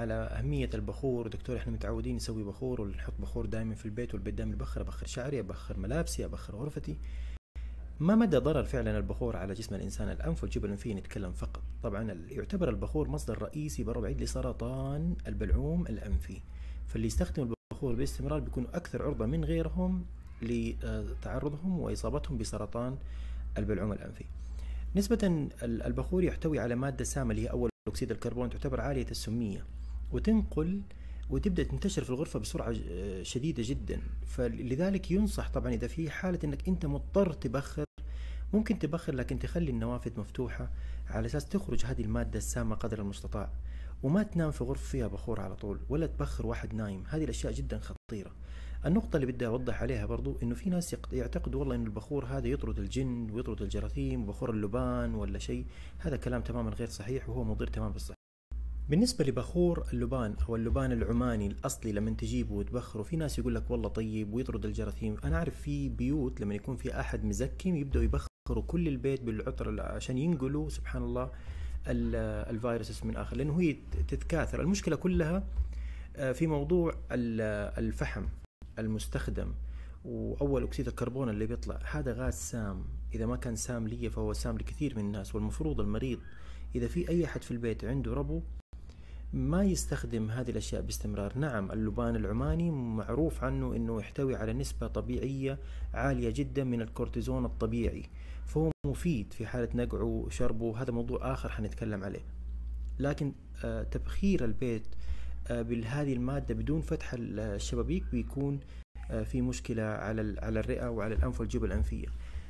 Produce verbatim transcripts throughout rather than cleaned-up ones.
على أهمية البخور. دكتور احنا متعودين نسوي بخور ونحط بخور دائما في البيت، والبيت دائما يبخر، أبخر شعري، أبخر ملابسي، أبخر غرفتي. ما مدى ضرر فعلا البخور على جسم الإنسان؟ الأنف والجيوب الأنفية نتكلم فقط. طبعا يعتبر البخور مصدر رئيسي برا بعيد لسرطان البلعوم الأنفي، فاللي يستخدم البخور باستمرار بيكونوا أكثر عرضة من غيرهم لتعرضهم وإصابتهم بسرطان البلعوم الأنفي. نسبة البخور يحتوي على مادة سامة اللي هي أول أكسيد الكربون، تعتبر عالية السمية، وتنقل وتبدأ تنتشر في الغرفة بسرعة شديدة جدا. فلذلك ينصح طبعا إذا في حالة أنك أنت مضطر تبخر، ممكن تبخر لكن تخلي النوافذ مفتوحة على أساس تخرج هذه المادة السامة قدر المستطاع، وما تنام في غرفة فيها بخور على طول، ولا تبخر واحد نايم. هذه الأشياء جدا خطيرة. النقطة اللي بدي أوضح عليها برضو إنه في ناس يعتقدوا والله إنه البخور هذا يطرد الجن ويطرد الجراثيم، وبخور اللبان ولا شيء. هذا كلام تماما غير صحيح، وهو مضر تماما بالصحة. بالنسبة لبخور اللبان أو اللبان العماني الأصلي، لما تجيبه وتبخره، في ناس يقول لك والله طيب ويطرد الجراثيم. أنا أعرف في بيوت لما يكون في أحد مزكم يبدأوا يبخروا كل البيت بالعطر عشان ينقلوا سبحان الله الفيروس من آخر، لأنه هي تتكاثر. المشكلة كلها في موضوع الفحم المستخدم وأول أكسيد الكربون اللي بيطلع. هذا غاز سام، إذا ما كان سام لي فهو سام لكثير من الناس. والمفروض المريض إذا في أي أحد في البيت عنده ربو ما يستخدم هذه الأشياء باستمرار. نعم اللبان العماني معروف عنه أنه يحتوي على نسبة طبيعية عالية جدا من الكورتيزون الطبيعي، فهو مفيد في حالة نقعه وشربه. هذا موضوع آخر حنتكلم عليه. لكن تبخير البيت بهذه المادة بدون فتح الشبابيك بيكون في مشكلة على على الرئة وعلى الأنف والجيوب الأنفية.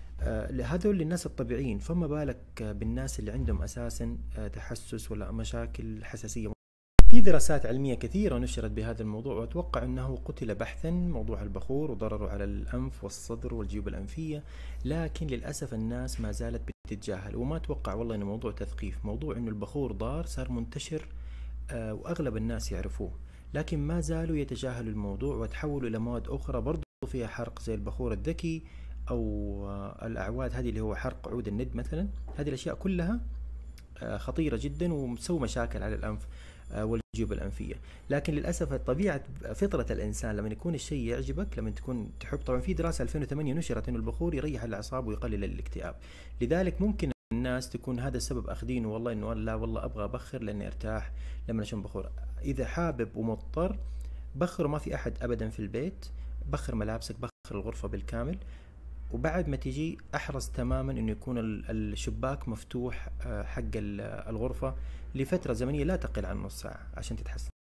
هذول الناس الطبيعيين، فما بالك بالناس اللي عندهم أساسا تحسس ولا مشاكل حساسية. في دراسات علمية كثيرة نشرت بهذا الموضوع، وأتوقع أنه قتل بحثا موضوع البخور وضرره على الأنف والصدر والجيوب الأنفية، لكن للأسف الناس ما زالت بتتجاهل. وما أتوقع والله أنه موضوع تثقيف، موضوع أنه البخور ضار صار منتشر وأغلب الناس يعرفوه، لكن ما زالوا يتجاهلوا الموضوع وتحولوا إلى مواد أخرى برضو فيها حرق، زي البخور الذكي أو الأعواد هذه اللي هو حرق عود الند مثلا. هذه الأشياء كلها خطيرة جدا ومسوي مشاكل على الأنف والجيوب الأنفية. لكن للأسف طبيعة فطرة الإنسان لما يكون الشيء يعجبك، لما تكون تحب. طبعا في دراسة ألفين وثمانية نشرت إنه البخور يريح الأعصاب ويقلل الاكتئاب، لذلك ممكن الناس تكون هذا السبب أخذينه والله إنه لا والله أبغى أبخر لأني أرتاح لما أشم بخور. إذا حابب ومضطر بخر، ما في أحد أبدا في البيت، بخر ملابسك، بخر الغرفة بالكامل. وبعد ما تجي أحرص تماما إنه يكون الشباك مفتوح حق الغرفة لفترة زمنية لا تقل عن نص ساعة عشان تتحسن.